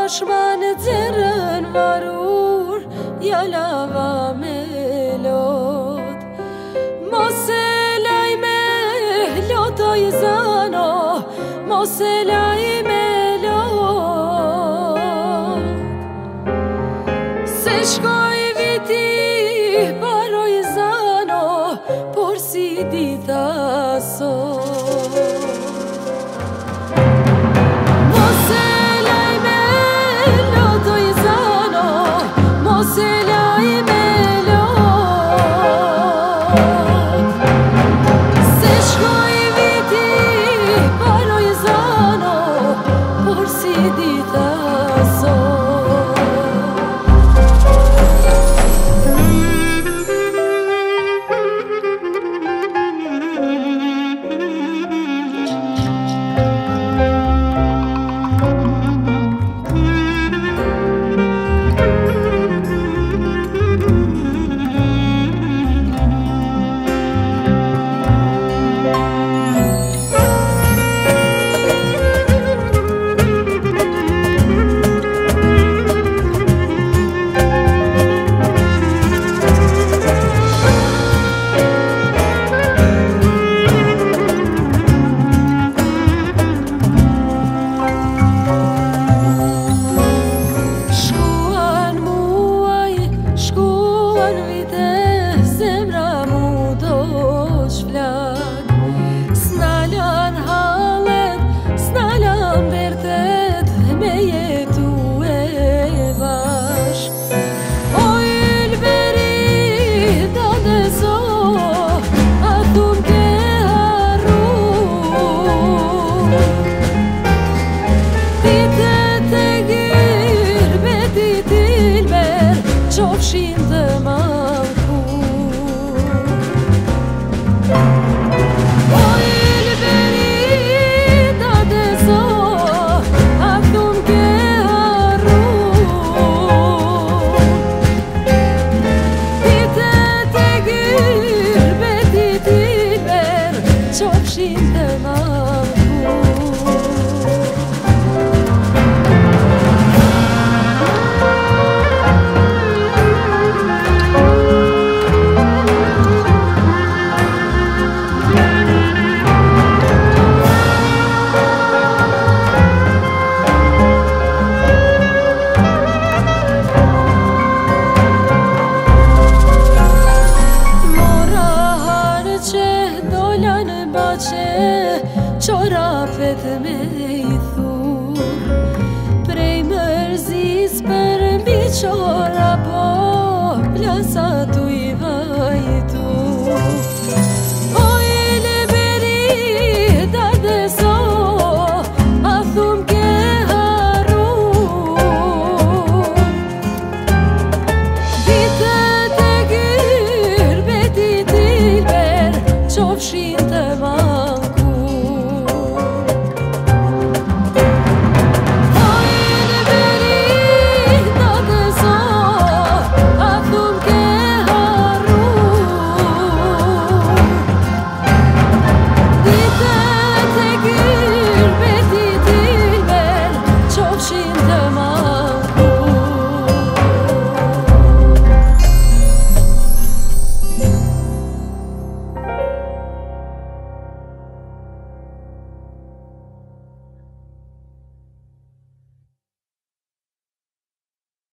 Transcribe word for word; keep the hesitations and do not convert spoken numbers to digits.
Shman dzerën varur, jalava me lot. Mos e laj me lot o i zano, mos e laj me lot. Se shkoj viti paroj zano, por si dita sot. Qofshin të mankur O ilberi da dhe so A thun ke harru Dite të gjyr beti t'ilber Qofshin të mankur Qorapet me i thur Prej mërzis për mbi qora Po plasa tu i vajtur O ilberi da dhe so A thum ke harru Dite të gjyr beti t'ilber Qofshin të mankur Qofshin të mankur